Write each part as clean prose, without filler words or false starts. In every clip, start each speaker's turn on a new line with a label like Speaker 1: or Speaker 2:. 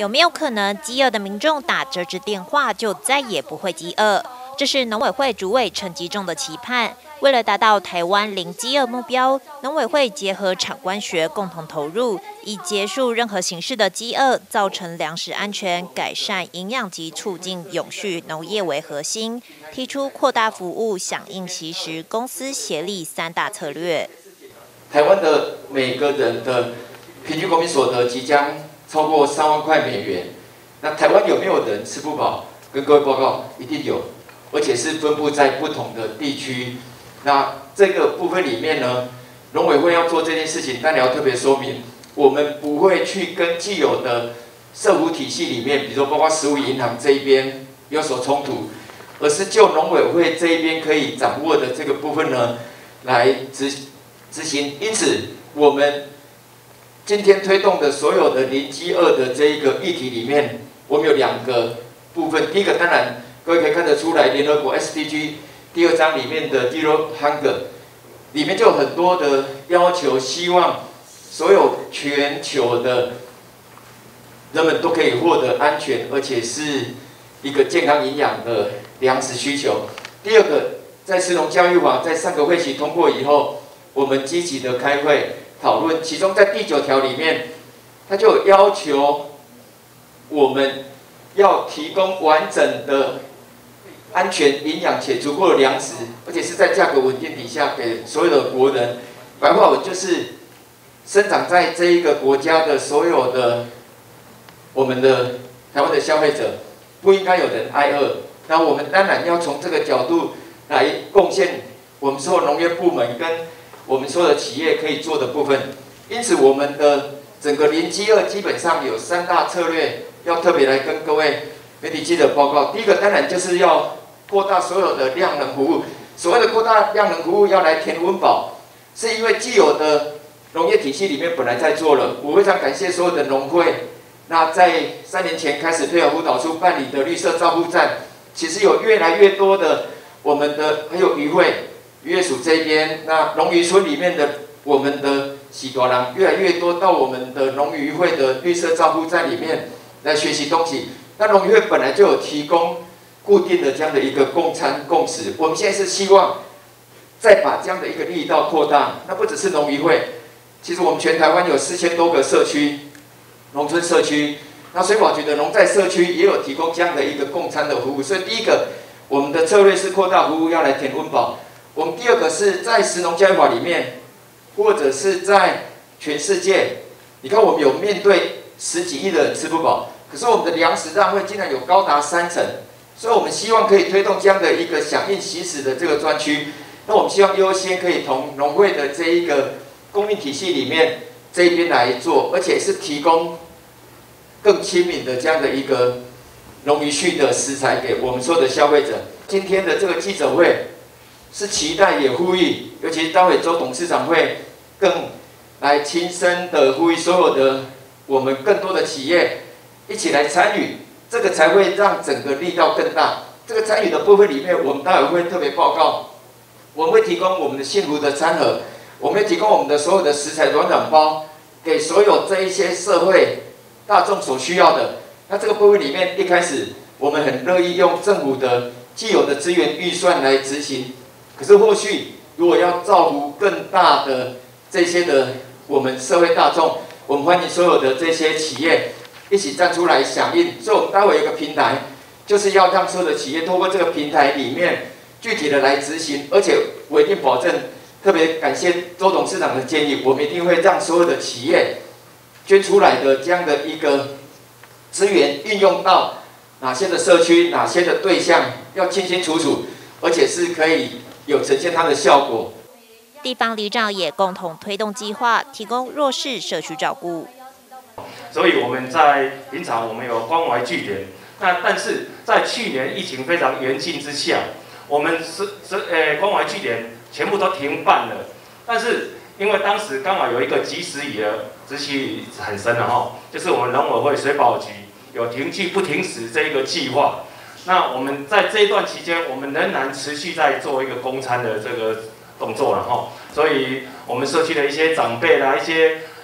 Speaker 1: 有没有可能饥饿的民众打这支电话就再也不会饥饿？这是农委会主委陈吉仲的期盼。为了达到台湾零饥饿目标，农委会结合产官学共同投入，以结束任何形式的饥饿，造成粮食安全、改善营养及促进永续农业为核心，提出扩大服务、响应其时、公私协力3大策略。
Speaker 2: 台湾的每个人的平均国民所得即将超过3万块美元。那台湾有没有人吃不饱？跟各位报告，一定有，而且是分布在不同的地区。那这个部分里面呢，农委会要做这件事情，但你要特别说明，我们不会去跟既有的社福体系里面，比如说包括食物银行这一边有所冲突，而是就农委会这一边可以掌握的这个部分呢，来执行。因此，我们今天推动的所有的零饥饿的这一个议题里面，我们有2个部分。第一个，当然各位可以看得出来，联合国 SDG 第2章里面的 Zero Hunger 里面就有很多的要求，希望所有全球的人们都可以获得安全，而且是一个健康营养的粮食需求。第二个，在食农教育法在上个会期通过以后，我们积极的开会讨论，其中在第9条里面，它就有要求我们要提供完整的安全、营养且足够的粮食，而且是在价格稳定底下给所有的国人。白话文就是生长在这一个国家的所有的我们的台湾的消费者，不应该有人挨饿。那我们当然要从这个角度来贡献我们所有农业部门跟我们所有的企业可以做的部分。因此，我们的整个零饥饿基本上有3大策略，要特别来跟各位媒体记者报告。第一个当然就是要扩大所有的量能服务。所谓的扩大量能服务，要来填温饱，是因为既有的农业体系里面本来在做了。我非常感谢所有的农会，那在3年前开始推广辅导处办理的绿色照护站，其实有越来越多的我们的还有渔会、渔业署这边，那农渔村里面的我们的喜多郎越来越多到我们的农渔会的绿色照护站里面来学习东西。那农渔会本来就有提供固定的这样的一个共餐共食，我们现在是希望再把这样的一个力道扩大。那不只是农渔会，其实我们全台湾有4000多个社区、农村社区，那水保局的农在社区也有提供这样的一个共餐的服务。所以第一个，我们的策略是扩大服务，要来填温饱。我们第二个是在食农教育法里面，或者是在全世界，你看我们有面对10几亿的人吃不饱，可是我们的粮食浪费竟然有高达30%。所以我们希望可以推动这样的一个响应习食的这个专区。那我们希望优先可以从农会的这一个供应体系里面这一边来做，而且是提供更亲民的这样的一个农渔畜的食材给我们所有的消费者。今天的这个记者会是期待也呼吁，尤其是待会周董事长会更来亲身的呼吁所有的我们更多的企业一起来参与。这个才会让整个力道更大。这个参与的部分里面，我们待会会特别报告，我们会提供我们的幸福的餐盒，我们会提供我们的所有的食材软软包，给所有这一些社会大众所需要的。那这个部分里面，一开始我们很乐意用政府的既有的资源预算来执行，可是后续如果要造福更大的这些的我们社会大众，我们欢迎所有的这些企业一起站出来响应。所以我们待会有一个平台，就是要让所有的企业透过这个平台里面具体的来执行，而且我一定保证，特别感谢周董事长的建议，我们一定会让所有的企业捐出来的这样的一个资源运用到哪些的社区、哪些的对象，要清清楚楚，而且是可以有呈现它的效果。
Speaker 1: 地方里长也共同推动计划，提供弱势社区照顾。
Speaker 3: 所以我们在平常我们有关怀据点，但是在去年疫情非常严峻之下，我们关怀据点全部都停办了。但是因为当时刚好有一个及时雨的执行很深的哈，就是我们农委会水保局有停据不停驶这一个计划。那我们在这一段期间，我们仍然持续在做一个供餐的这个动作了哈。所以我们社区的一些长辈啦，一些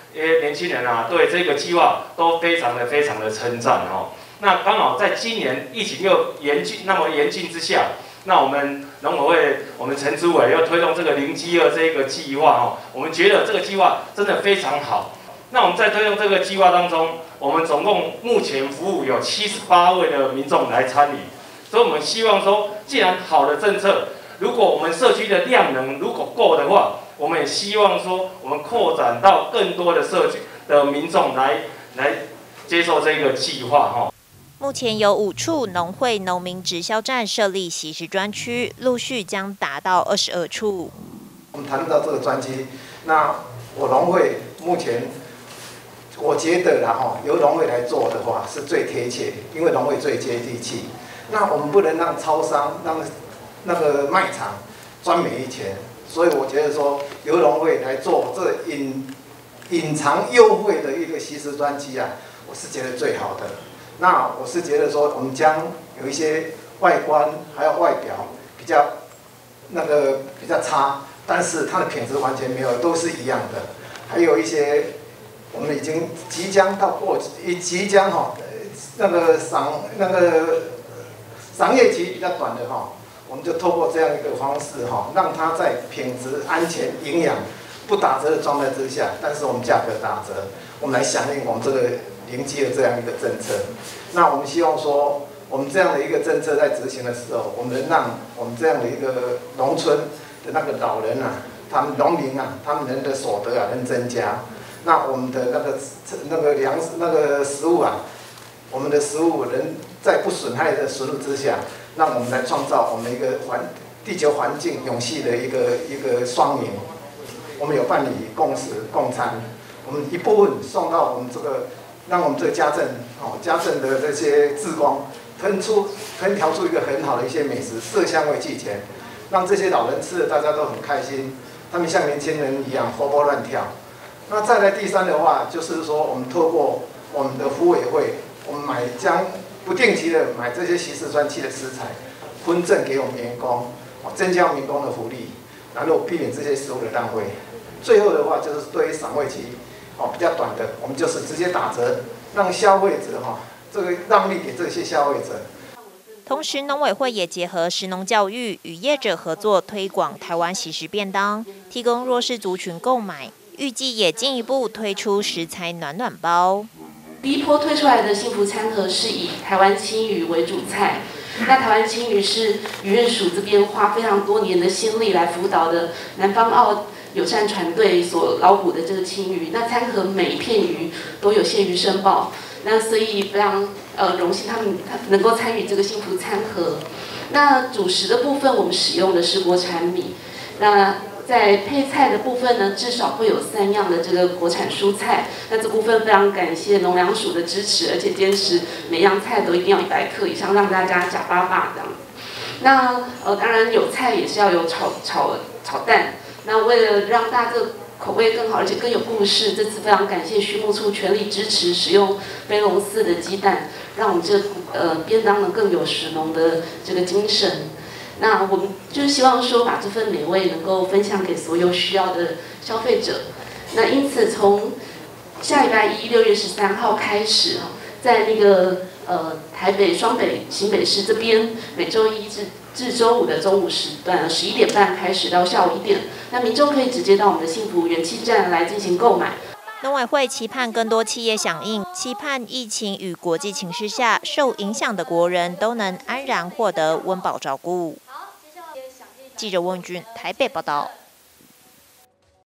Speaker 3: 年轻人啊，对这个计划都非常的称赞哦。那刚好在今年疫情又严峻之下，那我们农委会我们陈主委又推动这个零饥饿这个计划哦，我们觉得这个计划真的非常好。那我们在推动这个计划当中，我们总共目前服务有78位的民众来参与，所以我们希望说，既然好的政策，如果我们社区的量能如果够的话，我们也希望说，我们扩展到更多的社区的民众来接受这个计划哈。
Speaker 1: 目前有5处农会农民直销站设立惜食专区，陆续将达到22处。
Speaker 4: 我们谈到这个专区，那我农会目前我觉得啦由农会来做的话是最贴切，因为农会最接地气。那我们不能让超商、让那个卖场赚每一钱，所以我觉得说由农会来做这隐藏优惠的一个惜食专区啊，我是觉得最好的。那我是觉得说，我们将有一些外观还有外表比较差，但是它的品质完全没有，都是一样的。还有一些我们已经即将那个赏业期比较短的我们就透过这样一个方式让它在品质、安全、营养不打折的状态之下，但是我们价格打折，我们来响应我们这个零饥饿这样一个政策。那我们希望说，我们这样的一个政策在执行的时候，我们能让我们这样的一个农村的那个老人啊，他们农民啊，他们人的所得能增加。那我们的那个食物啊，我们的食物能在不损害的食物之下，让我们来创造我们一个地球环境永续的一个双赢。我们有办理共食共餐，我们一部分送到我们这个，让我们这个家政的这些志工烹调出一个很好的一些美食，色香味俱全，让这些老人吃的大家都很开心，他们像年轻人一样活泼乱跳。那再来第三的话，就是说我们透过我们的福委会，我们将不定期的买这些惜食专区的食材，分赠给我们员工，增加员工的福利，然后避免这些食物的浪费。最后的话就是对于赏味期比较短的，我们就是直接打折，让消费者这个让利给这些消费者。
Speaker 1: 同时，农委会也结合食农教育，与业者合作推广台湾惜食便当，提供弱势族群购买。预计也进一步推出食材暖暖包。
Speaker 5: 第一波推出来的幸福餐盒是以台湾青鱼为主菜。那台湾青鱼是渔业署这边花非常多年的心力来辅导的南方澳友善船队所捞捕的这个青鱼。那餐盒每一片鱼都有限鱼申报，那所以非常荣幸他们能够参与这个幸福餐盒。那主食的部分我们使用的是国产米，那在配菜的部分呢，至少会有3样的这个国产蔬菜。那这部分非常感谢农粮署的支持，而且坚持每样菜都一定要100克以上，让大家假巴巴这样。那当然有菜也是要有炒蛋。那为了让大家这个口味更好，而且更有故事，这次非常感谢畜牧处全力支持使用飞龙4的鸡蛋，让我们这便当呢更有食农的这个精神。那我们就是希望说，把这份美味能够分享给所有需要的消费者。那因此，从下礼拜1 6月13号开始，在那个台北双北新北市这边，每周1至周5的中午时段，11点半开始到下午1点，那民众可以直接到我们的幸福元气站来进行购买。
Speaker 1: 农委会期盼更多企业响应，期盼疫情与国际情势下受影响的国人都能安然获得温饱照顾。记者温君台北报道。